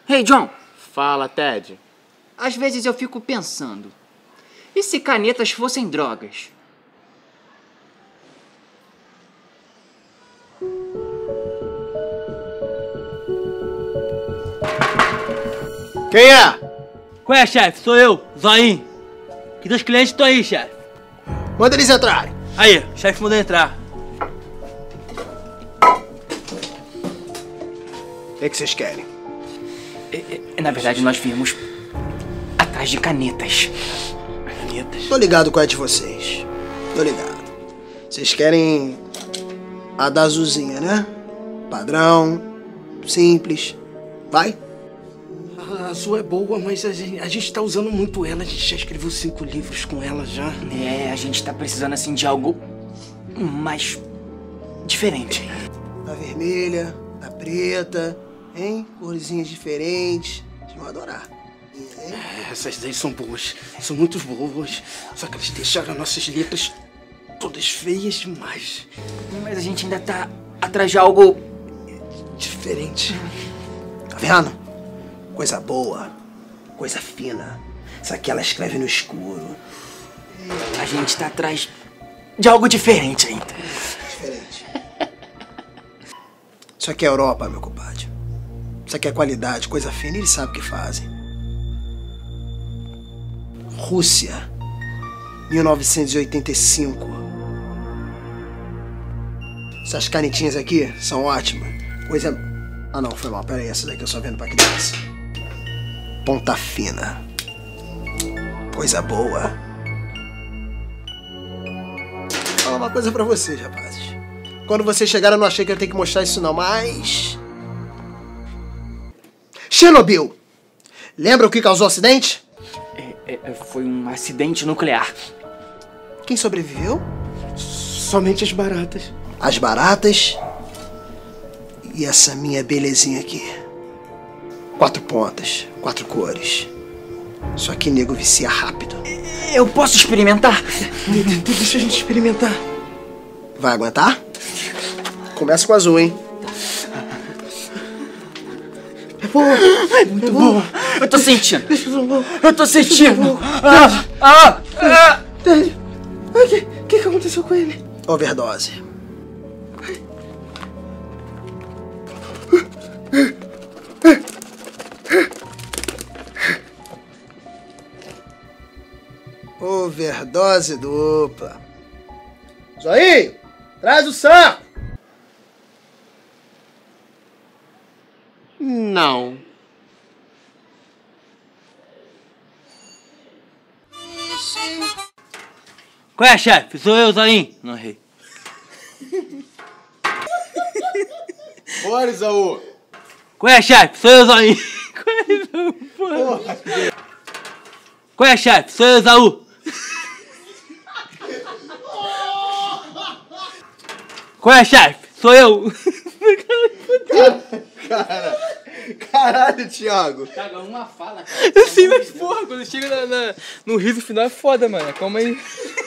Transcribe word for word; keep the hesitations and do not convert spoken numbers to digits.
Hey, John. Fala, Ted. Às vezes eu fico pensando, e se canetas fossem drogas? Quem é? Qual é, chefe? Sou eu, Zoinho. Que dos clientes estão aí, chefe. Manda eles entrarem. Aí, o chefe mandou entrar. O que é que vocês querem? É, é, na verdade, nós viemos atrás de canetas. Canetas. Tô ligado com a de vocês. Tô ligado. Vocês querem a da azulzinha, né? Padrão, simples. Vai? A azul é boa, mas a gente, a gente tá usando muito ela. A gente já escreveu cinco livros com ela já. É, a gente tá precisando assim de algo mais diferente. Da vermelha, da preta, hein? Corzinhas diferentes. Vocês vão adorar. Hein? É, essas daí são boas. São muito boas. Só que eles deixaram nossas letras todas feias demais. Mas a gente ainda tá atrás de algo Diferente. Tá vendo? Coisa boa, coisa fina. Isso aqui ela escreve no escuro. A gente tá atrás de algo diferente ainda. Diferente. Isso aqui é Europa, meu compadre. Isso aqui é qualidade, coisa fina, eles sabem o que fazem. Rússia, mil novecentos e oitenta e cinco. Essas canetinhas aqui são ótimas. Coisa... Ah não, foi mal, pera aí, essa daqui eu só vendo pra criança. Ponta fina. Coisa boa. Vou falar uma coisa pra vocês, rapazes. Quando vocês chegaram, eu não achei que eu ia ter que mostrar isso não, mas... Chernobyl! Lembra o que causou o acidente? É, é, foi um acidente nuclear. Quem sobreviveu? Somente as baratas. As baratas e essa minha belezinha aqui. Quatro pontas, quatro cores. Só que nego vicia rápido. Eu posso experimentar? Deixa a gente experimentar. Vai aguentar? Começa com azul, hein? É boa. É muito boa. Eu tô sentindo. Deixa eu ver. Eu tô sentindo. Ah, ah, ah. Ted, o que, que que aconteceu com ele? Overdose. Overdose dupla. Zoinho, traz o saco. Não. Qual é, chefe? Sou eu, Zoinho. Não errei. Bora, Isaú. Qual é, chefe? Sou eu, Zoinho. Qual é, Isaú? Porra. Qual é, chefe? Sou eu, Isaú. Qual é, chefe? Sou eu. Cara, caralho, Thiago. Caga uma fala, cara. Eu sei, mas porra, quando chega na, na- no riso final é foda, mano. Calma aí.